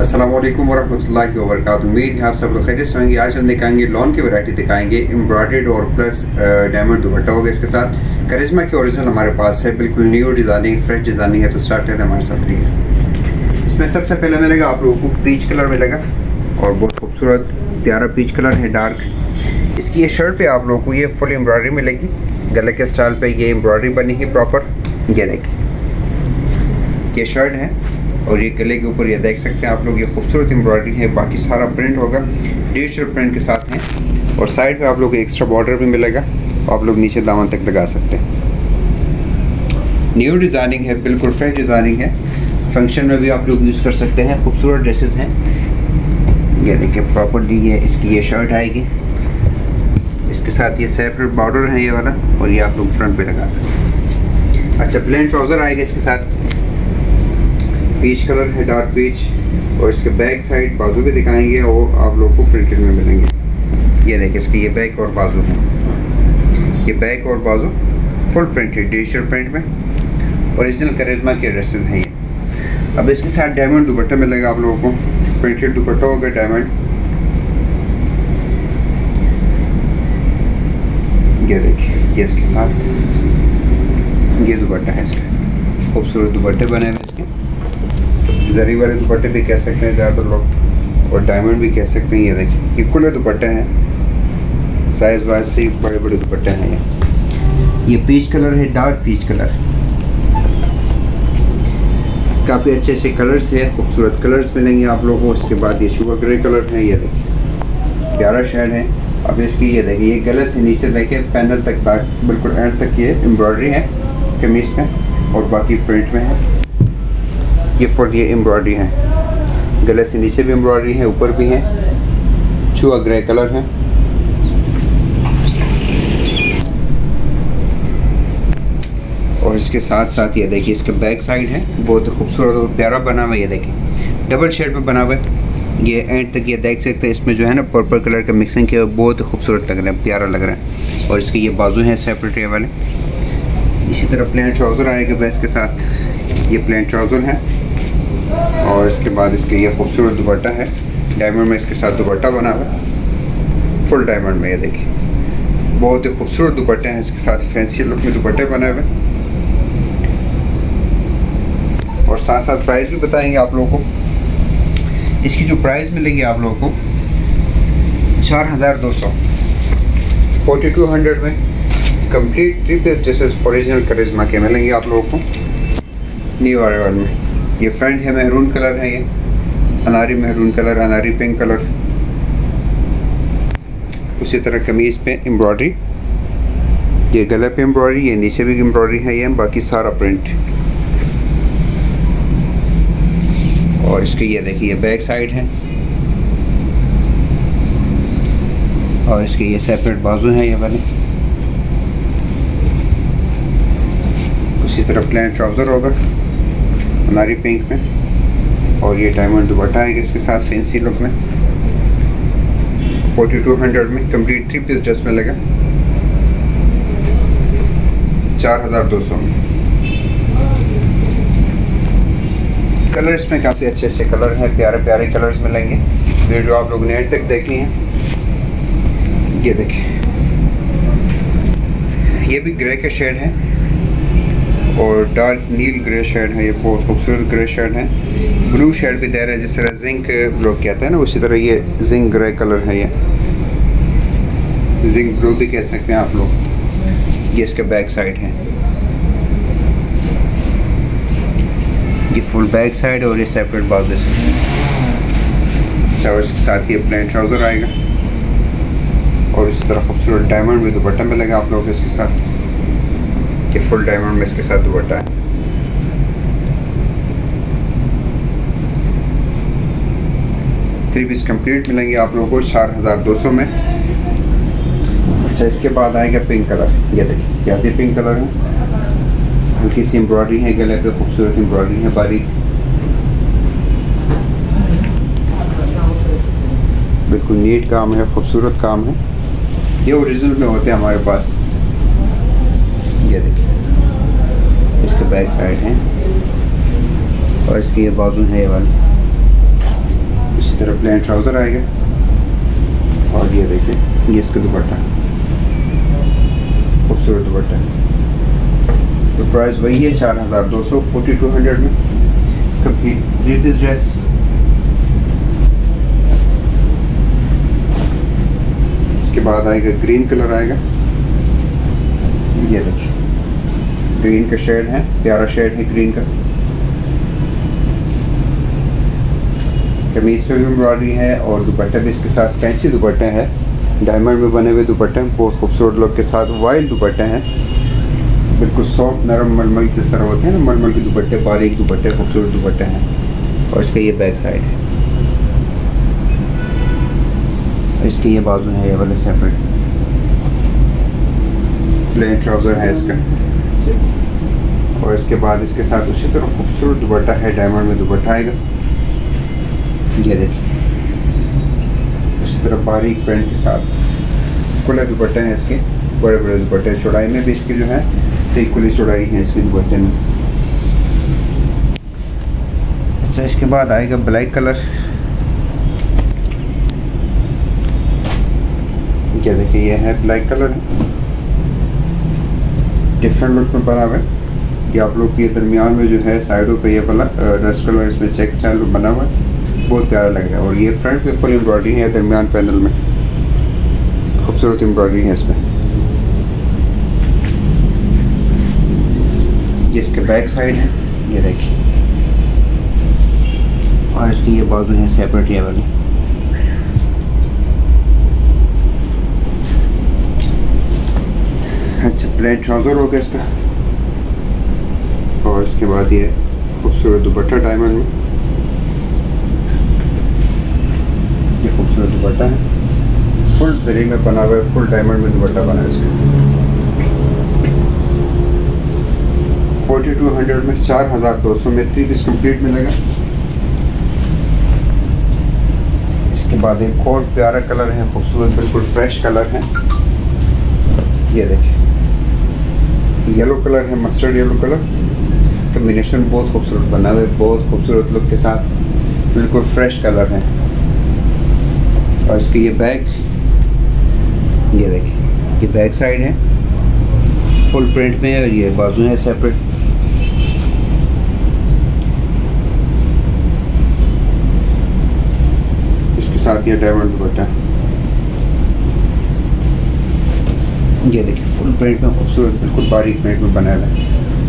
अस्सलाम वालेकुम वरहमतुल्लाहि वबरकातुहू। उम्मीद है आप सब लोग खैरियत से होंगे। आज हम दिखाएंगे लॉन की वैरायटी दिखाएंगे, एम्ब्रॉयडर्ड और प्लस डायमंड दुपट्टा होगा इसके साथ। करिश्मा की ओरिजिनल हमारे पास है, बिल्कुल न्यू डिजाइनिंग, फ्रेश डिजाइनिंग है। तो स्टार्ट करते हैं हमारे साथ। इसमें सबसे पहले मिलेगा आप लोगों को पीच कलर मिलेगा और बहुत खूबसूरत प्यारा पीच कलर है, डार्क। इसकी ये शर्ट पे आप लोगों को ये फुल एम्ब्रॉयडरी मिलेगी, गले के स्टाइल पे ये एम्ब्रॉयडरी बनी है प्रॉपर। ये देखिए ये शर्ट है और ये गले के ऊपर ये देख सकते हैं आप लोग, ये खूबसूरत एम्ब्रॉयडरी है। बाकी सारा प्रिंट होगा डिजिटल प्रिंट के साथ है और साइड पे आप लोग एक्स्ट्रा बॉर्डर भी मिलेगा, आप लोग नीचे दामन तक लगा सकते हैं। न्यू डिज़ाइनिंग है, बिल्कुल फ्रेश डिज़ाइनिंग है। फंक्शन में भी आप लोग यूज़ कर सकते हैं, खूबसूरत ड्रेसेस हैं। ये देखिए प्रॉपरली ये इसकी ये शर्ट आएगी, इसके साथ ये सेपरेट बॉर्डर है ये वाला, और ये आप लोग फ्रंट पे लगा सकते हैं। अच्छा, प्लेन ट्राउज़र आएगा इसके साथ, पीच कलर है, डार्क पीच। और इसके बैक साइड बाजू भी दिखाएंगे और आप लोग को प्रिंटेड में मिलेंगे। ये देखिए इसकी ये बैक और बाजू है, ये बैक और बाजू फुल प्रिंटेड डिजिटल प्रिंट में, ओरिजिनल करिश्मा के ड्रेसेस हैं ये। अब इसके साथ डायमंड दुपट्टा मिलेगा आप लोगों को, प्रिंटेड दुपट्टा होगा डायमंड। ये देखिए ये इसके साथ ये दुपट्टा है, इसका खूबसूरत दुपट्टे बने हुए इसके, जरी वाले दुपट्टे भी कह सकते हैं ज़्यादातर लोग, और डायमंड भी कह सकते हैं। ये देखिए ये खुले दुपट्टे हैं, साइज वाइज से बड़े बड़े दुपट्टे हैं ये पीच कलर है, डार्क पीच कलर। काफ़ी अच्छे अच्छे कलर्स है, खूबसूरत कलर्स मिलेंगे आप लोगों को। उसके बाद ये शुगर ग्रे कलर है, ये देखिए प्यारा शेड है। अब इसकी ये देखिए ये गले से नीचे देखिए पैनल तक बिल्कुल एंड तक ये एम्ब्रॉयडरी है कमीज में, और बाकी प्रिंट में है। ये फुल ये एम्ब्रॉयडरी है, गले से नीचे भी एम्ब्रॉयडरी है, ऊपर भी है। चूआ ग्रे कलर है। और इसके साथ साथ ये देखिए इसका बैक साइड है, बहुत खूबसूरत और प्यारा बना हुआ है। ये देखिए डबल शेड में बना हुआ है, ये एंड तक ये देख सकते हैं। इसमें जो है ना पर्पल कलर का मिक्सिंग किया, बहुत खूबसूरत लग रहा है, प्यारा लग रहा है। और इसके ये बाजू हैं सेपरेट वाले। इसी तरह प्लेन ट्राउज़र आएगा बेस के साथ, ये प्लेन ट्राउज़र है। और इसके बाद इसके ये खूबसूरत दुपट्टा है, डायमंड में इसके साथ दुपट्टा बना हुआ है, फुल डायमंड में। ये देखिए बहुत ही खूबसूरत दुपट्टे हैं, इसके साथ फैंसी लुक में दुपट्टे बने हुए। और साथ साथ प्राइस भी बताएंगे आप लोगों को। इसकी जो प्राइस मिलेगी आप लोगों को 4200 4200 में complete 3 piece dresses original Karishma के मिलेंगे आप लोगों को न्यू अराइवल में। ये फ्रंट है महरून कलर है, ये अनारी महरून कलर, अनारी पिंक कलर। उसी तरह कमीज पे एम्ब्रॉयडरी, ये गले पे एम्ब्रॉयडरी, ये नीचे भी एम्ब्रॉयडरी है, ये बाकी सारा प्रिंट। और इसकी ये देखिए बैक साइड है, और इसके ये सेपरेट बाजू हैं ये वाले। उसी तरह प्लेन ट्राउज़र होगा हमारी पिंक में, और ये डायमंड दुपट्टा है इसके साथ फैंसी लुक में। 4200 में कंप्लीट 3 पीस ड्रेस मिलेगा 4200 में। कलर्स में काफ़ी अच्छे अच्छे कलर हैं, प्यारे प्यारे कलर्स मिलेंगे। वीडियो आप लोग ने एंड तक देखनी है। ये देखिए ये भी ग्रे का शेड है और डार्क नील ग्रे शेड है, ये बहुत खूबसूरत ग्रे शेड है। ब्लू शेड भी दे रहा है, जिस तरह जिंक लोग कहते हैं ना, उसी तरह ये जिंक ग्रे कलर है, ये जिंक ब्लू भी कह सकते हैं आप लोग। ये इसका बैक साइड है, ये फुल बैक साइड और ये सेपरेट बाजू से। इसके साथ ये प्लेन ट्राउज़र आएगा और इसी तरह खूबसूरत डायमंड में दुपट्टा मिलेगा आप लोग इसके साथ। ये फुल डायमंड में इसके साथ दुपट्टा है। थ्री पीस कंप्लीट मिलेंगे आप लोगों को 4200 में। अच्छा, इसके बाद आएगा पिंक कलर। ये देखिए प्याजी पिंक कलर है, हल्की सी एम्ब्रॉयडरी है, गले पे खूबसूरत एम्ब्रॉयडरी है बारीक, बिल्कुल नीट काम है, खूबसूरत काम है। ये ओरिजिनल में होते हैं हमारे पास। ये देखिए इसके बैक साइड है और इसकी ये बाजू है ये वाली। तरह प्लेन ट्राउज़र आएगा और ये देखिए ये इसका दुपट्टा, खूबसूरत दुपट्टा है। तो प्राइस वही है 4200 4200 में कंप्लीट 3 पीस ड्रेस। इसके बाद आएगा ग्रीन कलर आएगा, ये देखिए ग्रीन का शेड है, प्यारा शेड है ग्रीन का। कमीज पे भी एम्ब्रॉयडरी है और दुपट्टा भी इसके साथ फैंसी दुपट्टे हैं, डायमंड में बने हुए दुपट्टे हैं, बहुत खूबसूरत लुक के साथ। वाइल्ड दुपट्टे हैं, बिल्कुल सॉफ्ट नरम मलमल जिस तरह होते हैं ना, मलमल के दुपट्टे, बारीक दुपट्टे, खूबसूरत दुपट्टे हैं। और इसका ये बैक साइड है, इसके ये बाजू है, ये वाले सेपरेट। प्लेन ट्राउज़र है इसका और इसके बाद इसके साथ उसी तरह खूबसूरत दुपट्टा है, डायमंड में दुपट्टा आएगा, ये देखिए उसी तरह बारीक पैंट के साथ। खुले दुपट्टे हैं इसके, बड़े बड़े दुपट्टे, चौड़ाई में भी इसकी जो है सही खुली चौड़ाई है इसके दुपट्टे में। अच्छा, इसके बाद आएगा ब्लैक कलर, क्या देखिए ये है ब्लैक कलर है, डिफरेंट लुक में बना हुआ है। ये आप लोग के दरमियान में जो है साइडों पे ये वाला रस्ट कलर इसमें चेक स्टाइल में बना हुआ है, बहुत प्यारा लग रहा है। और ये फ्रंट पे फुल एम्ब्रॉयडरी है, दरमियान पैनल में खूबसूरत एम्ब्रॉयडरी है इसमें। ये इसके बैक साइड है, ये देखिए, और इसकी ये बाजू है सेपरेट ये वाली। अच्छा, प्लेन ट्राउज़र हो गया इसका और इसके बाद ये खूबसूरत दुपट्टा डायमंड में, ये खूबसूरत दुपट्टा है, फुल जरी में बना हुआ है, फुल डायमंड में दुपट्टा बना है इसका। 4200 में 4200 में 3 पीस कंप्लीट मिलेगा। इसके बाद एक और प्यारा कलर है, खूबसूरत बिल्कुल फ्रेश कलर है, ये देखिए येलो कलर है, मस्टर्ड येलो कलर, कम्बिनेशन बहुत खूबसूरत बना हुआ है, बहुत खूबसूरत लुक के साथ, बिल्कुल फ्रेश कलर है। और इसकी ये बैक, ये देखिए ये बैक साइड है, फुल प्रिंट में है, और ये बाजू है सेपरेट। इसके साथ ये डायमंड दुपट्टा, ये देखिए फुल प्रिंट में खूबसूरत, बिल्कुल बारीक प्रिंट में बना हुआ है।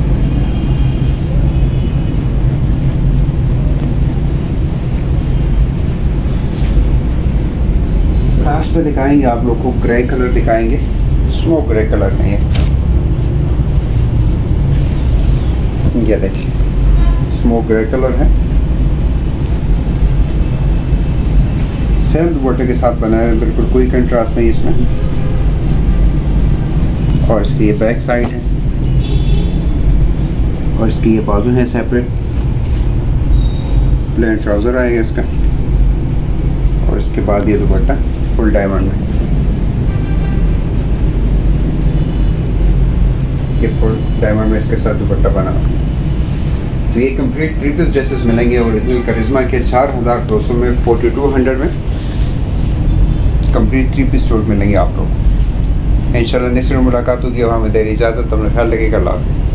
लास्ट में दिखाएंगे आप लोग को ग्रे कलर दिखाएंगे, स्मोक ग्रे कलर है ये देखिए स्मोक ग्रे कलर है, सेम दुपट्टे के साथ बनाया है, बिल्कुल कोई कंट्रास्ट नहीं इसमें। और इसकी ये बैक साइड है और इसकी ये बाजू है सेपरेट। प्लेन ट्राउज़र आएगा इसका और इसके बाद ये दुपट्टा फुल डायमंड में, ये फुल डायमंड में इसके साथ दुपट्टा बना। तो ये कंप्लीट 3 पीस ड्रेसेस मिलेंगे ओरिजिनल करिश्मा के 4200 में 4200 में कंप्लीट 3 पीस सूट मिलेंगे आप लोग। इंशाल्लाह नेक्स्ट में मुलाकात होगी। अब हमें देर इजाज़त, अपना ख्याल रखिएगा, अल्लाह हाफ़िज़।